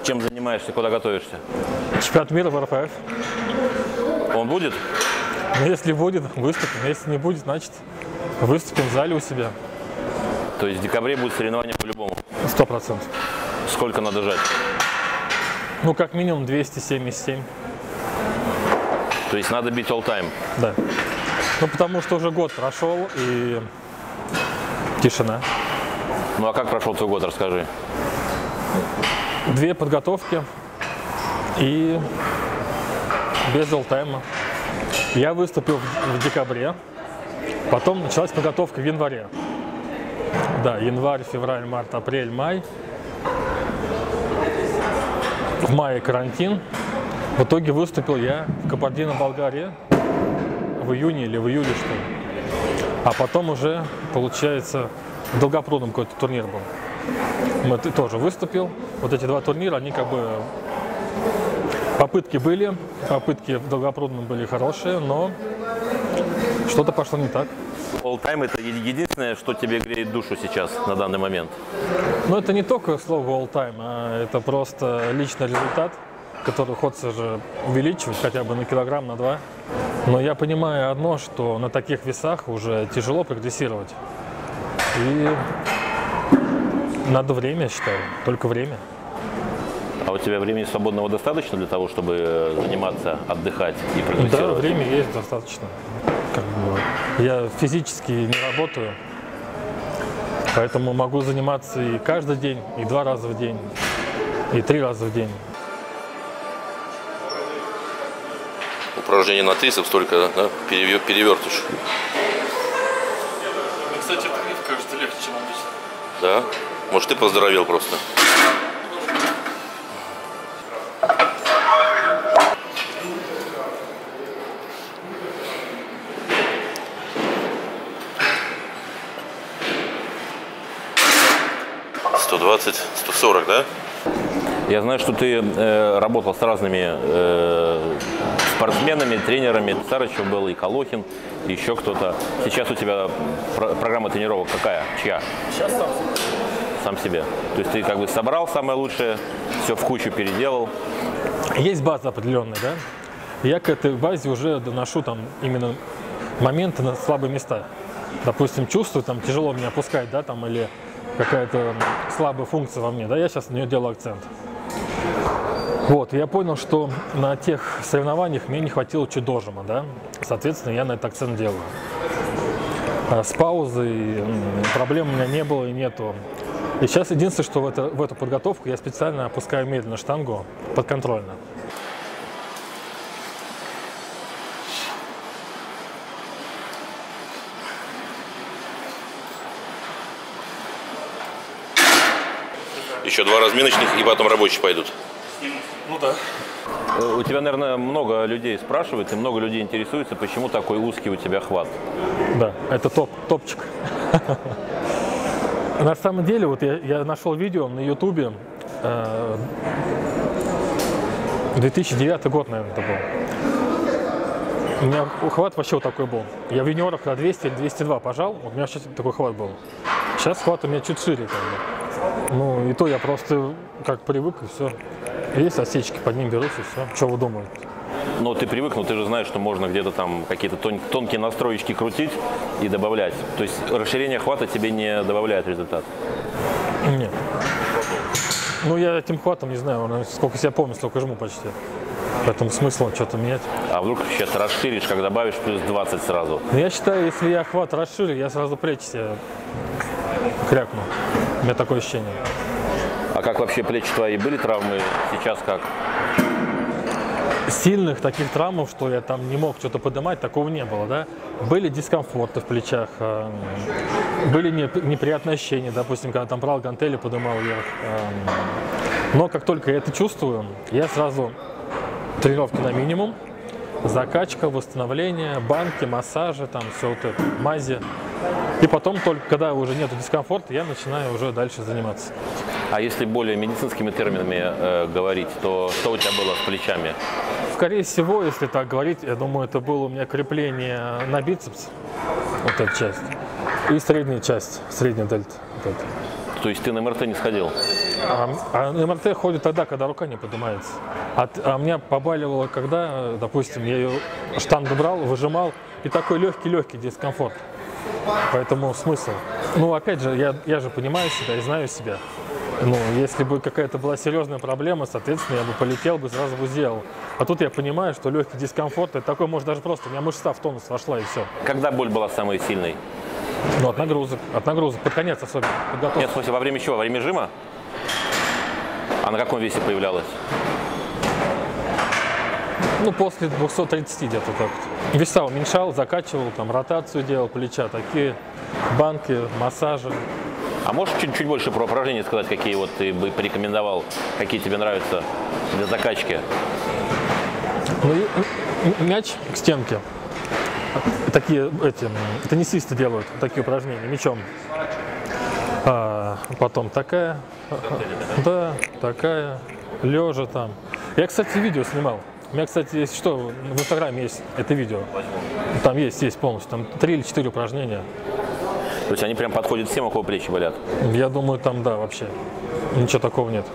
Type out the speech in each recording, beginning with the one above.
Чем занимаешься, куда готовишься? Чемпионат мира в РФФ. Он будет? Но если будет, выступим. Если не будет, значит, выступим в зале у себя. То есть в декабре будет соревнование по-любому? 100%. Сколько надо жать? Ну, как минимум 277. То есть надо бить all-time? Да. Ну, потому что уже год прошел и тишина. Ну, а как прошел твой год, расскажи. 2 подготовки и без all-time. Я выступил в декабре, потом началась подготовка в январе. Да, январь, февраль, март, апрель, май. В мае карантин. В итоге выступил я в Кабардино-Балкарии в июне или в июле, что ли. А потом уже, получается, в Долгопрудном какой-то турнир был. Мы тоже выступил. Вот эти 2 турнира, они как бы... Попытки были, попытки в Долгопрудном были хорошие, но что-то пошло не так. All-time – это единственное, что тебе греет душу сейчас, на данный момент? Но это не только слово all-time, а это просто личный результат, который хочется же увеличивать хотя бы на килограмм, на 2. Но я понимаю одно, что на таких весах уже тяжело прогрессировать. И надо время, я считаю, только время. А у тебя времени свободного достаточно для того, чтобы заниматься, отдыхать и Да, прогрессировать? время есть достаточно. Как бы я физически не работаю, поэтому могу заниматься и каждый день, и 2 раза в день, и 3 раза в день. Упражнение на трицепс только, да? Перевертыш. Кстати, это мне кажется легче, чем обычно. Да? Может, ты поздоровел просто? «120, 140, да? Я знаю, что ты работал с разными спортсменами, тренерами. Сарычев был, и Колохин, и еще кто-то. Сейчас у тебя программа тренировок какая? Чья? Сейчас сам. Сам себе. То есть ты как бы собрал самое лучшее, все в кучу переделал. Есть база определенная, да? Я к этой базе уже доношу там именно моменты на слабые места. Допустим, чувствую, там тяжело меня опускать, да, там, или какая-то слабая функция во мне, да, я сейчас на нее делаю акцент. Вот, я понял, что на тех соревнованиях мне не хватило чуть дожима, да, соответственно, я на этот акцент делаю. А с паузой проблем у меня не было и нету. И сейчас единственное, что в эту подготовку я специально опускаю медленно штангу подконтрольно. Еще 2 разминочных, и потом рабочие пойдут. Ну да. У тебя, наверное, много людей спрашивают, и много людей интересуется, почему такой узкий у тебя хват. Да, это топчик. На самом деле, вот я нашел видео на Ютубе, 2009 год, наверное, это был. У меня хват вообще вот такой был. Я в юниорах на 200 или 202 пожал, вот у меня сейчас такой хват был. Сейчас хват у меня чуть шире, как бы. Ну, и то я просто как привык, и все. Есть осечки, под ним берусь, и все. Что вы думаете? Ну, ты привык, но ты же знаешь, что можно где-то там какие-то тонкие настроечки крутить и добавлять. То есть расширение хвата тебе не добавляет результат? Нет. Ну, я этим хватом, не знаю, сколько себя помню, столько жму почти. Поэтому смысла что-то менять. А вдруг сейчас расширишь, как добавишь плюс 20 сразу? Но я считаю, если я хват расширю, я сразу плечи себе крякну. У меня такое ощущение. А как вообще плечи твои? Были травмы? Сейчас как? Сильных таких травм, что я там не мог что-то поднимать, такого не было, да. Были дискомфорты в плечах, были неприятные ощущения, допустим, когда там брал гантели, поднимал вверх. Но как только я это чувствую, я сразу тренировки на минимум, закачка, восстановление, банки, массажи, там все вот это, мази. И потом, только когда уже нет дискомфорта, я начинаю уже дальше заниматься. А если более медицинскими терминами говорить, то что у тебя было с плечами? Скорее всего, если так говорить, я думаю, это было у меня крепление на бицепс, вот эта часть, и средняя часть, средняя дельта. Вот эта. То есть ты на МРТ не сходил? А на МРТ ходит тогда, когда рука не поднимается. А меня побаливало, когда, допустим, я ее штангу брал, выжимал, и такой легкий дискомфорт. Поэтому смысл. Ну, опять же, я же понимаю себя и знаю себя. Ну, если бы какая-то была серьезная проблема, соответственно, я бы полетел бы, сразу бы сделал. А тут я понимаю, что легкий дискомфорт, это такой, может, даже просто, у меня мышца в тонус вошла и все. Когда боль была самой сильной? Ну, от нагрузок, под конец особенно. Нет, в смысле, во время чего? Во время жима? А на каком весе появлялась? Ну, после 230 где-то так. Веса уменьшал, закачивал, там, ротацию делал, плеча такие, банки, массажи. А можешь чуть больше про упражнения сказать, какие вот ты бы порекомендовал, какие тебе нравятся для закачки? Ну, мяч к стенке. Такие теннисисты делают такие упражнения мячом. Потом такая, да, такая, лежа там. Я, кстати, видео снимал. У меня, кстати, если что, в Инстаграме есть это видео. Там есть полностью, там 3 или 4 упражнения. То есть они прям подходят всем, у кого плечи болят? Я думаю, там, да, вообще ничего такого нет.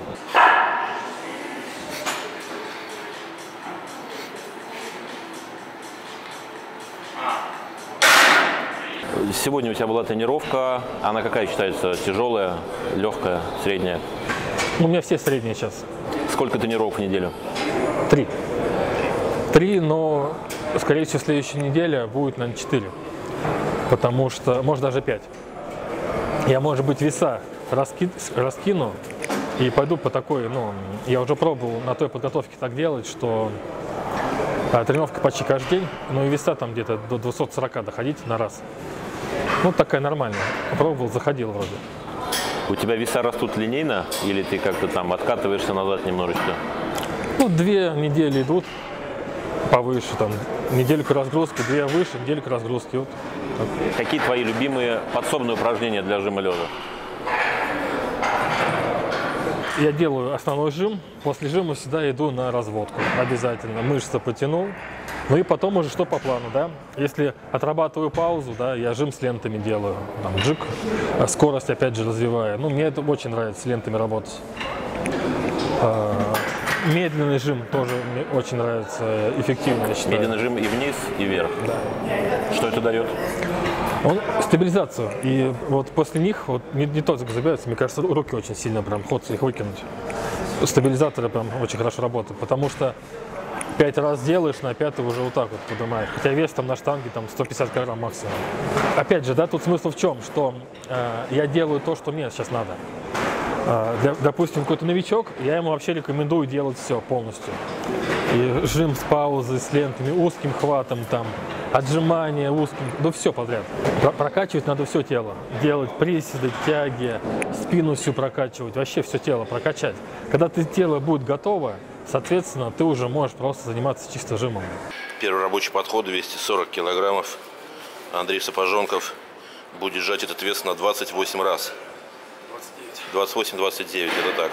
Сегодня у тебя была тренировка. Она какая считается? Тяжелая, легкая, средняя? У меня все средние сейчас. Сколько тренировок в неделю? 3. 3, но, скорее всего, следующая неделя будет, наверное, 4. Потому что, может, даже 5. Я, может быть, веса раскину и пойду по такой, ну, я уже пробовал на той подготовке так делать, что тренировка почти каждый день, но и веса там где-то до 240 доходить на раз. Ну, такая нормальная. Пробовал, заходил вроде. У тебя веса растут линейно или ты как-то там откатываешься назад немножечко? Ну, 2 недели идут повыше, там, недельку разгрузки, 2 выше, недельку разгрузки. Вот. Какие твои любимые подсобные упражнения для жима лежа? Я делаю основной жим, после жима всегда иду на разводку, обязательно. Мышцы потянул, ну и потом уже что по плану, да. Если отрабатываю паузу, да, я жим с лентами делаю, там, джик, скорость опять же развиваю. Ну, мне это очень нравится, с лентами работать. Медленный жим тоже мне очень нравится, эффективно, я считаю. Медленный жим и вниз, и вверх. Да. Что это дает? Он стабилизацию. И вот после них вот не то забирается, мне кажется, руки очень сильно прям хочется их выкинуть. Стабилизаторы прям очень хорошо работают, потому что 5 раз делаешь, на 5-й уже вот так вот поднимаешь. Хотя вес там на штанге там 150 килограмм максимум. Опять же, да, тут смысл в чем, что я делаю то, что мне сейчас надо. Допустим, какой-то новичок, я ему вообще рекомендую делать все полностью. И жим с паузой, с лентами, узким хватом, там, отжимания узким, да все подряд. Прокачивать надо все тело. Делать приседы, тяги, спину всю прокачивать, вообще все тело прокачать. Когда тело будет готово, соответственно, ты уже можешь просто заниматься чисто жимом. Первый рабочий подход 240 килограммов. Андрей Сапожонков будет сжать этот вес на 28 раз. 28-29, это так.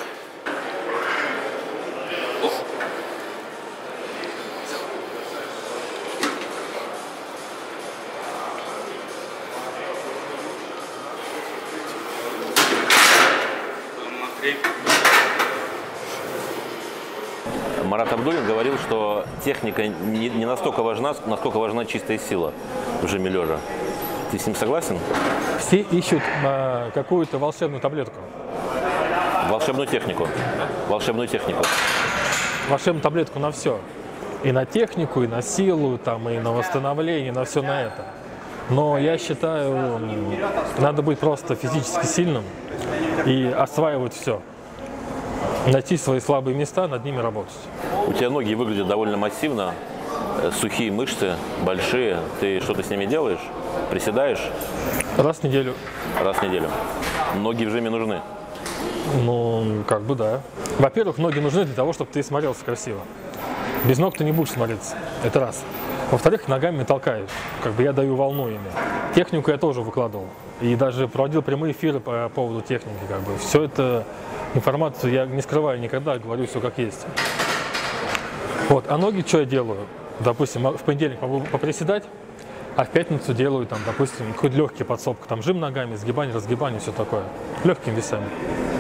Марат Абдуллин говорил, что техника не настолько важна, насколько важна чистая сила в жиме лежа. Ты с ним согласен? Все ищут какую-то волшебную таблетку. Волшебную технику. Волшебную технику. Волшебную таблетку на все. И на технику, и на силу, там, и на восстановление, и на все на это. Но я считаю, надо быть просто физически сильным и осваивать все. Найти свои слабые места, над ними работать. У тебя ноги выглядят довольно массивно, сухие мышцы, большие. Ты что-то с ними делаешь? Приседаешь? Раз в неделю. Раз в неделю. Ноги в жиме нужны? Ну, как бы да. Во-первых, ноги нужны для того, чтобы ты смотрелся красиво. Без ног ты не будешь смотреться. Это раз. Во-вторых, ногами толкаешь. Как бы я даю волну ими. Технику я тоже выкладывал. И даже проводил прямые эфиры по поводу техники. Как бы. Все это информацию я не скрываю никогда, говорю все как есть. Вот. А ноги что я делаю? Допустим, в понедельник могу поприседать, а в пятницу делаю, там, допустим, какой-то легкий подсобка, там, жим ногами, сгибание, разгибание, все такое. Легкими весами.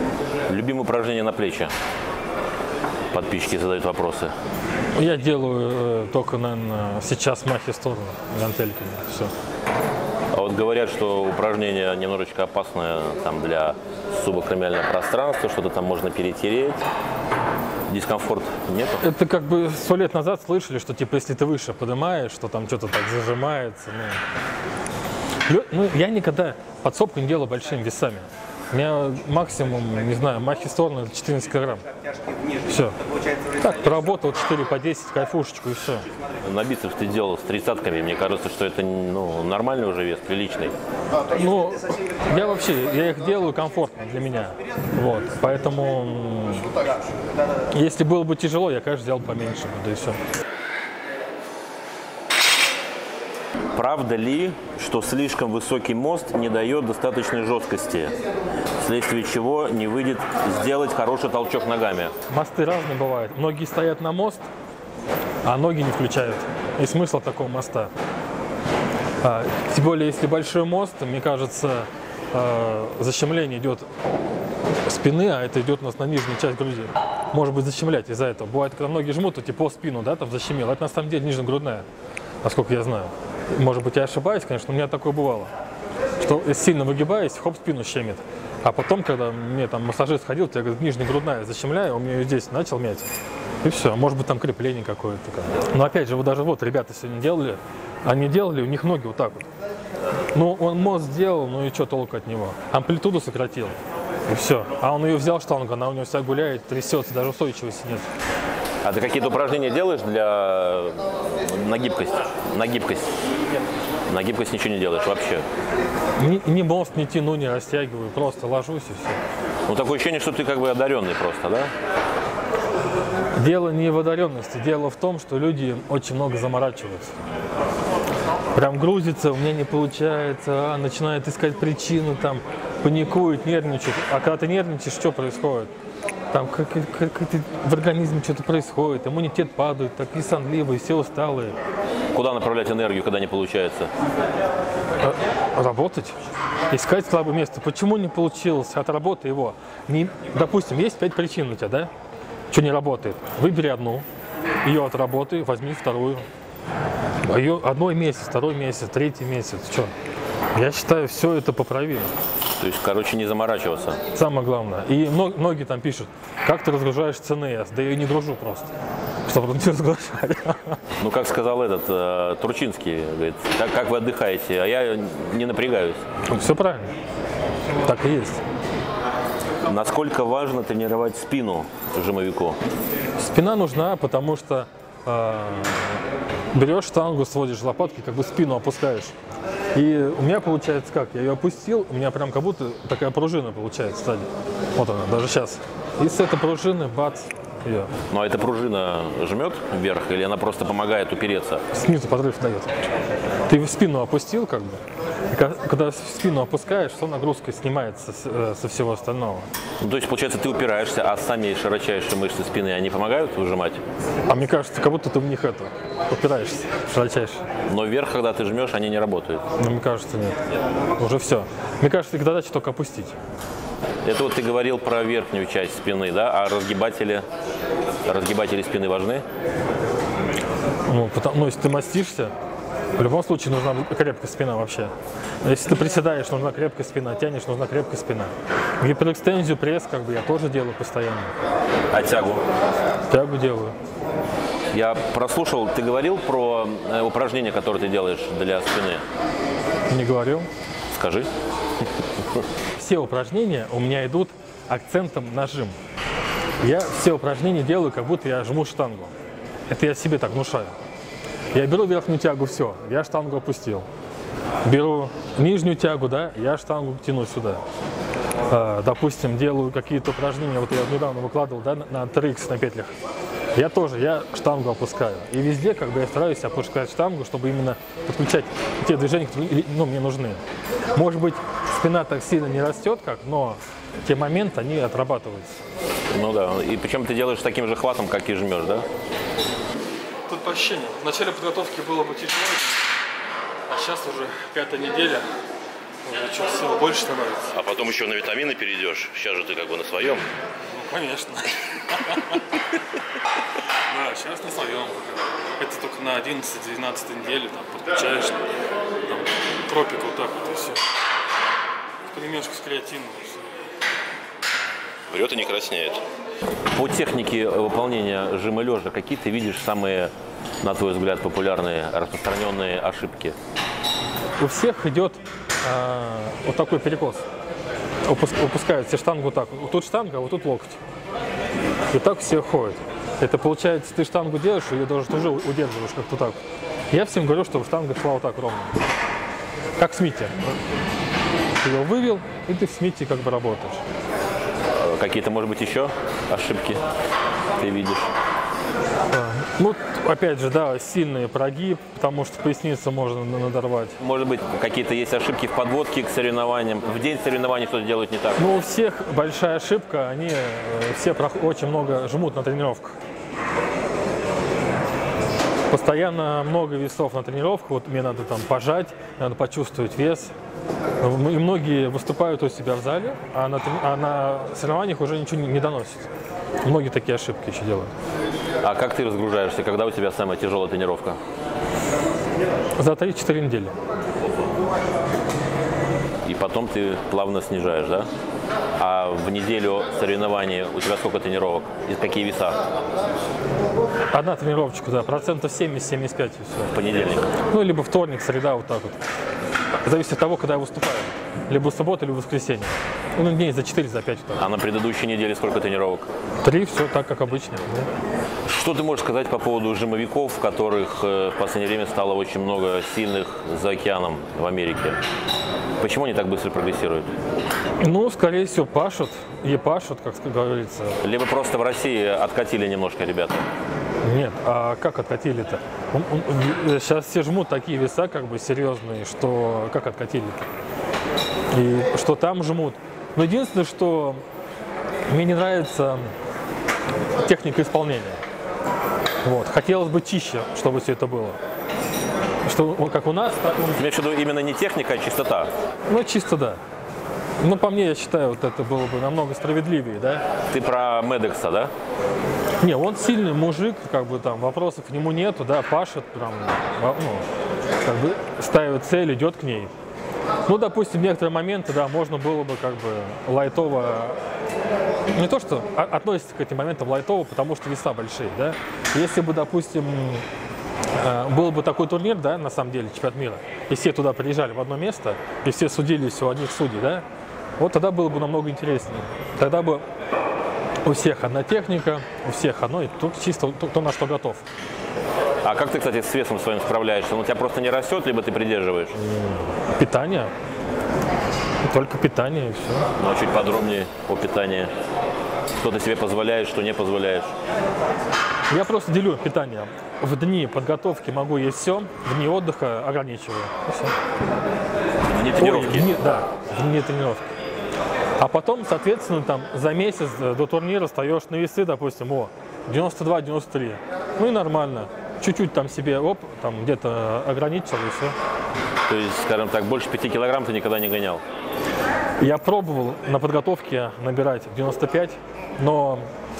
Любимые упражнения на плечи. Подписчики задают вопросы. Я делаю только, наверное, сейчас махи в сторону гантельками. Все. А вот говорят, что упражнения немножечко опасные там, для субакромиального пространства, что-то там можно перетереть. Дискомфорт нету? Это как бы 100 лет назад слышали, что типа если ты выше поднимаешь, что там что-то так зажимается. Ну, я никогда подсобку не делаю большими весами. У меня максимум, не знаю, махи в сторону это 14 килограмм. Все. Так, поработал 4 по 10, кайфушечку и все. На бицепс ты делал с 30-ками. Мне кажется, что это нормальный уже вес, приличный. Ну, я их делаю комфортно для меня. Вот. Поэтому, если было бы тяжело, я, конечно, сделал поменьше. Да и все. Правда ли, что слишком высокий мост не дает достаточной жесткости, вследствие чего не выйдет сделать хороший толчок ногами? Мосты разные бывают. Многие стоят на мост, а ноги не включают. И смысл такого моста. Тем более, если большой мост, мне кажется, защемление идет спины, а это идет у нас на нижнюю часть груди. Может быть, защемлять из-за этого. Бывает, когда ноги жмут, то типа спину, да, там защемило. Это на самом деле нижнегрудная, насколько я знаю. Может быть, я ошибаюсь, конечно, но у меня такое бывало. Что сильно выгибаюсь, хоп, спину щемит. А потом, когда мне там массажист ходил, я говорю, нижнегрудная защемляю, у меня ее здесь начал мять. И все, может быть, там крепление какое-то. Но опять же, вот даже вот ребята сегодня делали, они делали, у них ноги вот так вот. Ну, он мост сделал, ну и что толку от него? Амплитуду сократил, и все. А он ее взял штангу, она у него вся гуляет, трясется, даже устойчивости нет. А ты какие-то упражнения делаешь на гибкость? На гибкость? Нет. На гибкость ничего не делаешь вообще? Ни мост не тяну, не растягиваю, просто ложусь и все. Ну, такое ощущение, что ты как бы одаренный просто, да? Дело не в одаренности, дело в том, что люди очень много заморачиваются. Прям грузится, у меня не получается, начинает искать причины, там, паникует, нервничает. А когда ты нервничаешь, что происходит? Там как в организме что-то происходит, иммунитет падает, такие сонливые, все усталые. Куда направлять энергию, когда не получается? Работать, искать слабое место. Почему не получилось? Отработай его. Допустим, есть 5 причин у тебя, да? Что не работает? Выбери одну, ее отработай, возьми вторую. Ее одной месяц, второй месяц, третий месяц. Что? Я считаю, все это поправимо. То есть, короче, не заморачиваться. Самое главное. И многие там пишут, как ты разгружаешь ЦНС? Да я ее не гружу просто. Чтобы не разгружать. Ну, как сказал этот Турчинский, говорит, как вы отдыхаете, а я не напрягаюсь. Все правильно. Так и есть. Насколько важно тренировать спину жимовику? Спина нужна, потому что берешь штангу, сводишь лопатки, как бы спину опускаешь. И у меня получается как? Я ее опустил, у меня прям как будто такая пружина получается сзади. Вот она, даже сейчас. И с этой пружины, бац, ее. Ну, а эта пружина жмет вверх или она просто помогает упереться? Снизу подрыв дает. Ты в спину опустил, как бы. И когда в спину опускаешь, то нагрузка снимается со всего остального. Ну, то есть, получается, ты упираешься, а сами широчайшие мышцы спины, они помогают выжимать? А мне кажется, как будто ты в них упираешься, широчайше. Но вверх, когда ты жмешь, они не работают? Но мне кажется, нет. Уже все. Мне кажется, их задача только опустить. Это вот ты говорил про верхнюю часть спины, да? А разгибатели спины важны? Ну, если ты мастишься, в любом случае нужна крепкая спина вообще. Если ты приседаешь, нужна крепкая спина, тянешь, нужна крепкая спина. Гиперэкстензию, пресс, как бы я тоже делаю постоянно. А тягу? Тягу делаю. Я прослушал, ты говорил про упражнения, которые ты делаешь для спины? Не говорил. Скажи. Все упражнения у меня идут акцентом на жим. Я все упражнения делаю, как будто я жму штангу. Это я себе так внушаю. Я беру верхнюю тягу, все, я штангу опустил. Беру нижнюю тягу, да, я штангу тяну сюда. Допустим, делаю какие-то упражнения, вот я недавно выкладывал, да, на TRX на петлях. Я штангу опускаю. И везде как бы я стараюсь опускать штангу, чтобы именно подключать те движения, которые мне нужны. Может быть, спина так сильно не растет, но те моменты, они отрабатываются. Ну да, и причем ты делаешь таким же хватом, как и жмешь, да? Тут по ощущениям. В начале подготовки было бы тяжело, а сейчас уже 5-я неделя. уже чуть сил больше становится. А потом еще на витамины перейдешь. Сейчас же ты как бы на своем. Ну, конечно. Да, сейчас на своем. Это только на 11-12 неделе там подключаешь там, тропик вот так вот и все. Перемешку с креатином и все. Врет и не краснеет. По технике выполнения жима лежа, какие ты видишь самые, на твой взгляд, популярные, распространенные ошибки? У всех идет вот такой перекос. Упускают все штангу вот так. Вот тут штанга, а вот тут локоть. И так все ходят. Это получается, ты штангу делаешь, ее даже тоже удерживаешь как-то так. Я всем говорю, что штанга шла вот так ровно. Как в смите. Ты ее вывел, и ты в смите как бы работаешь. Какие-то, может быть, еще ошибки ты видишь? Ну, опять же, да, сильный прогиб, потому что поясницу можно надорвать. Может быть, какие-то есть ошибки в подводке к соревнованиям? В день соревнований что-то делают не так? Ну, у всех большая ошибка, они все очень много жмут на тренировках. Постоянно много весов на тренировках, вот мне надо там пожать, надо почувствовать вес. И многие выступают у себя в зале, а на соревнованиях уже ничего не доносят. Многие такие ошибки еще делают. А как ты разгружаешься? Когда у тебя самая тяжелая тренировка? За 3-4 недели. И потом ты плавно снижаешь, да? А в неделю соревнований у тебя сколько тренировок? И какие веса? Одна тренировочка, да, 70-75 и все. В понедельник? Ну, либо вторник, среда, вот так вот. Зависит от того, когда я выступаю. Либо в субботу, либо в воскресенье. Ну, дней за 4, за 5. Вот так. А на предыдущей неделе сколько тренировок? 3, все так, как обычно. Да. Что ты можешь сказать по поводу жимовиков, которых в последнее время стало очень много сильных за океаном в Америке? Почему они так быстро прогрессируют? Ну, скорее всего, пашут. И пашут, как говорится. Либо просто в России откатили немножко ребята? Нет, а как откатили-то? Сейчас все жмут такие веса, как бы серьезные, что как откатили-то? И что там жмут. Но единственное, что мне не нравится техника исполнения. Вот. Хотелось бы чище, чтобы все это было. Что как у нас, так у них. Имеешь в виду именно не техника, а чистота? Ну, чисто да. Ну, по мне, я считаю, вот это было бы намного справедливее, да? Ты про Медекса, да? Не, он сильный мужик, как бы там вопросов к нему нету, да, пашет, прям, ну, как бы ставит цель, идет к ней. Ну, допустим, некоторые моменты, да, можно было бы как бы лайтово, не то что относится к этим моментам лайтово, потому что веса большие, да. Если бы, допустим, был бы такой турнир, да, на самом деле, чемпионат мира, и все туда приезжали в одно место, и все судились у одних судей, да, вот тогда было бы намного интереснее. Тогда бы у всех одна техника, у всех одно, и тут чисто кто на что готов. А как ты, кстати, с весом своим справляешься? Он у тебя просто не растет, либо ты придерживаешь? Питание. Только питание и все. Ну, а чуть подробнее о питании. Что ты себе позволяешь, что не позволяешь? Я просто делю питание. В дни подготовки могу есть все, в дни отдыха ограничиваю. И все. В дни тренировки? Да, в дни тренировки. А потом, соответственно, там за месяц до турнира встаешь на весы, допустим, 92-93. Ну и нормально. Чуть-чуть там себе, там где-то ограничил и все. То есть, скажем так, больше 5 килограмм ты никогда не гонял? Я пробовал на подготовке набирать 95, но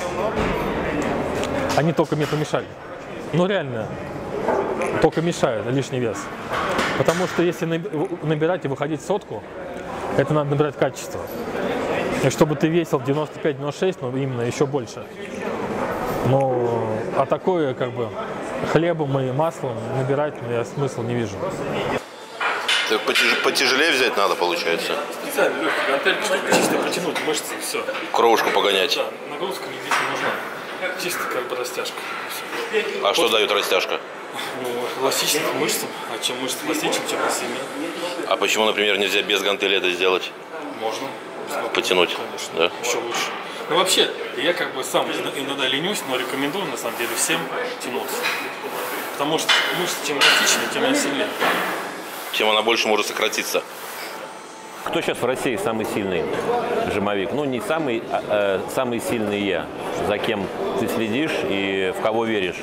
они только мне помешали. Ну реально, только мешают лишний вес. Потому что если набирать и выходить в сотку, это надо набирать качество. И чтобы ты весил 95-96, но именно еще больше. Ну, а такое как бы хлебом и маслом набирать я смысла не вижу. Так потяжелее взять надо, получается? Специально легкие гантельки, чтобы чисто потянуть мышцы и все. Кровушку погонять? Да, нагрузка здесь не нужна. Чисто как бы растяжка. А что дает растяжка? Ну, эластичность мышцам. А чем мышцы эластичнее, тем они сильнее. А почему, например, нельзя без гантели это сделать? Можно. Потянуть? Конечно, да? Еще лучше. Ну вообще, я как бы сам иногда ленюсь, но рекомендую на самом деле всем тянуться. Потому что мышцы чем эластичнее, тем они сильнее. Тем она больше может сократиться. Кто сейчас в России самый сильный жимовик? Ну, не самый, самый сильный я. За кем ты следишь и в кого веришь?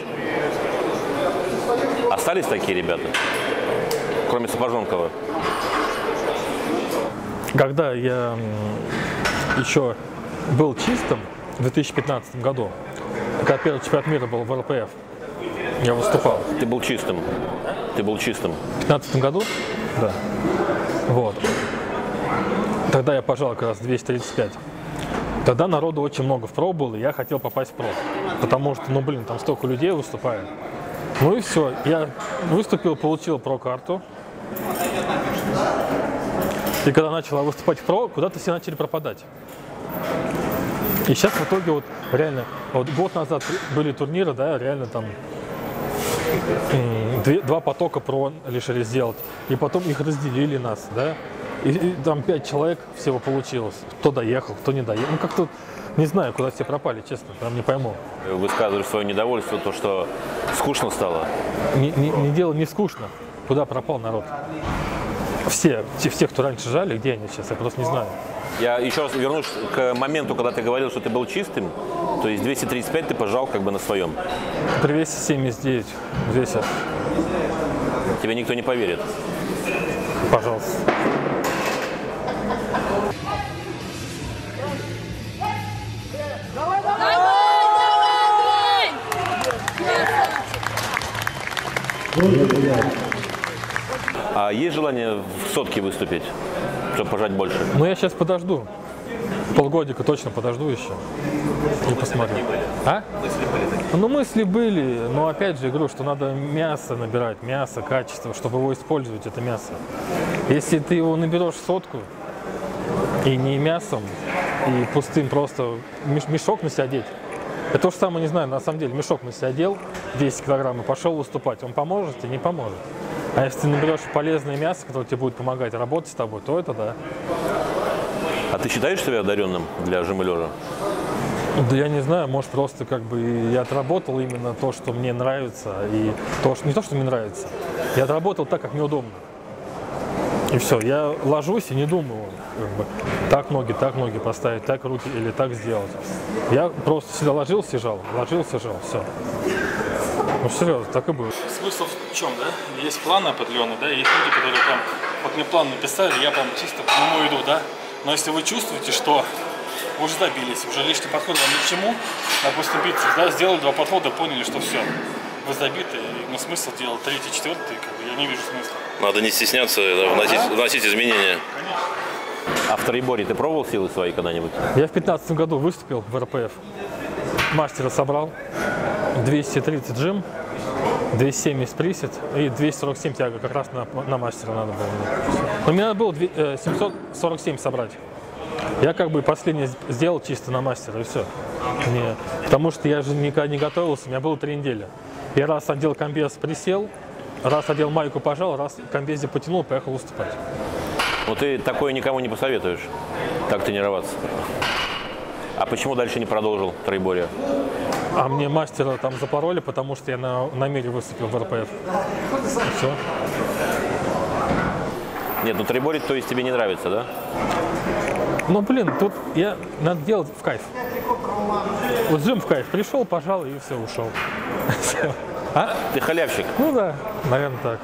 Остались такие ребята? Кроме Сапожонкова? Когда я еще был чистым в 2015 году, когда первый чемпионат мира был в РПФ, я выступал. Ты был чистым. Ты был чистым. В 2015 году? Да. Вот. Тогда я пожал как раз 235. Тогда народу очень много в про было, и я хотел попасть в про. Потому что, ну блин, там столько людей выступает. Ну и все. Я выступил, получил про-карту. И когда начал выступать в про, куда-то все начали пропадать. И сейчас в итоге вот реально, вот год назад были турниры, да, реально там два потока про решили сделать. И потом их разделили нас, да. И там 5 человек всего получилось. Кто доехал, кто не доехал. Ну как-то, не знаю, куда все пропали, честно, прям не пойму. Высказываешь свое недовольство, то, что скучно стало? Дело не скучно. Куда пропал народ? Все, кто раньше жали, где они сейчас, я просто не знаю. Я еще раз вернусь к моменту, когда ты говорил, что ты был чистым, то есть 235 ты пожал как бы на своем. При весе 79 весят. Тебе никто не поверит. Пожалуйста. А есть желание в сотке выступить, чтобы пожать больше? Ну я сейчас подожду. Полгодика точно подожду еще. И посмотрю. А? Ну мысли были, но опять же говорю, что надо мясо набирать, мясо, качество, чтобы его использовать, это мясо. Если ты его наберешь в сотку, и не мясом, и пустым просто мешок на себя одеть. Это то же самое, не знаю, на самом деле, мешок на себя одел, 200 килограмм, и пошел выступать. Он поможет тебе? Не поможет. А если ты наберешь полезное мясо, которое тебе будет помогать работать с тобой, то это да. А ты считаешь себя одаренным для жимолежа? Да я не знаю, может просто как бы я отработал именно то, что мне нравится, и то, что, не то, что мне нравится. Я отработал так, как мне удобно. И все, я ложусь и не думаю, как бы, так ноги поставить, так руки или так сделать. Я просто всегда ложился и жал, все. Ну серьезно, так и было. Смысл в чем, да? Есть план определенный, да, есть люди, которые прям, вот мне план написали, я прям чисто по нему иду, да. Но если вы чувствуете, что вы уже добились, уже лишний подход вам ни к чему, допустим, бицепс, да, сделали 2 подхода, поняли, что все, вы забиты, но смысл делать 3-й, 4-й, как бы, я не вижу смысла. Надо не стесняться, да, вносить изменения. А в троеборье ты пробовал силы свои когда-нибудь? Я в 2015 году выступил в РПФ, мастера собрал, 230 жим, 270 присед и 247 тяга, как раз на мастера надо было. Но мне надо было 747 собрать. Я как бы последнее сделал чисто на мастера, и все. Потому что я же никогда не готовился, у меня было 3 недели. Я раз одел комбез, присел, раз одел майку, пожал, раз комбезе потянул, поехал выступать. Ну ты такое никому не посоветуешь, так тренироваться. А почему дальше не продолжил троеборье? А мне мастера там запороли, потому что я на мире выступил в РПФ. И все. Нет, ну троеборье, то есть тебе не нравится, да? Ну блин, тут надо делать в кайф. Вот жим в кайф, пришел, пожал и все, ушел. А? Ты халявщик. Ну да, наверное так.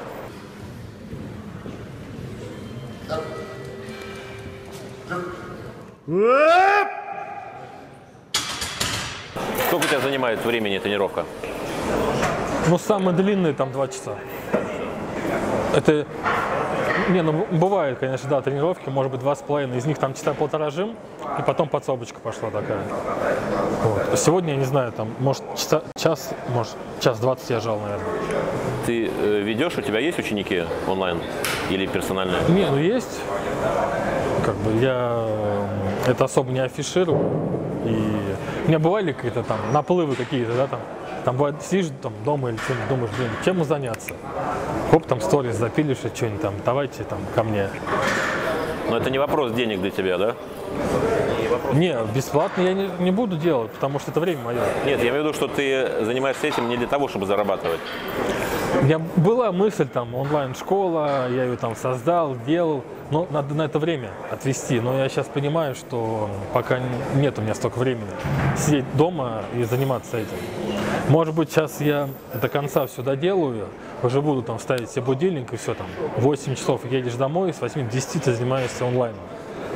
Сколько у тебя занимает времени тренировка? Ну, самые длинные там 2 часа. Это, ну бывает, конечно, да, тренировки, может быть 2,5. Из них там часа 1,5 жим, и потом подсобочка пошла такая. Вот. Сегодня, я не знаю, там, может, час 20 я жал, наверное. Ты ведешь, у тебя есть ученики онлайн или персональные? Не, ну есть. Как бы я это особо не афиширую. И у меня бывали какие-то там наплывы какие-то, да, там бывает, сидишь там дома или что-нибудь, думаешь, блин, чем заняться? Хоп, там сторис запилишь, что-нибудь там, давайте там ко мне. Но это не вопрос денег для тебя, да? Не, бесплатно я не буду делать, потому что это время мое. Нет, я имею в виду, что ты занимаешься этим не для того, чтобы зарабатывать. У меня была мысль, там, онлайн-школа, я ее там создал, делал, но надо на это время отвести. Но я сейчас понимаю, что пока нет у меня столько времени сидеть дома и заниматься этим. Может быть, сейчас я до конца все доделаю, уже буду там ставить себе будильник и все там. 8 часов едешь домой, с 8 до 10 ты занимаешься онлайном.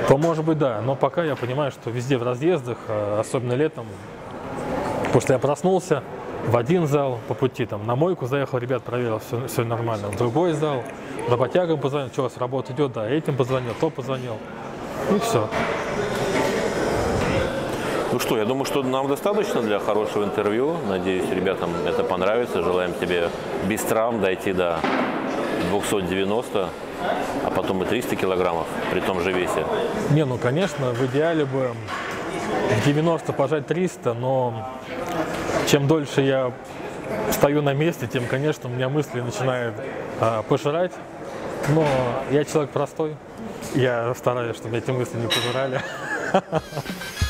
То может быть, да. Но пока я понимаю, что везде в разъездах, особенно летом, потому что я проснулся в один зал, по пути там на мойку заехал, ребят проверил, все нормально. В другой зал, работягам позвонил, что у вас работа идет, да, этим позвонил, то позвонил. И все. Ну что, я думаю, что нам достаточно для хорошего интервью. Надеюсь, ребятам это понравится. Желаем тебе без травм дойти до 290, а потом и 300 килограммов при том же весе. Не, ну конечно, в идеале бы в 90 пожать 300, но чем дольше я стою на месте, тем, конечно, у меня мысли начинают пожирать. Но я человек простой, я стараюсь, чтобы эти мысли не пожирали.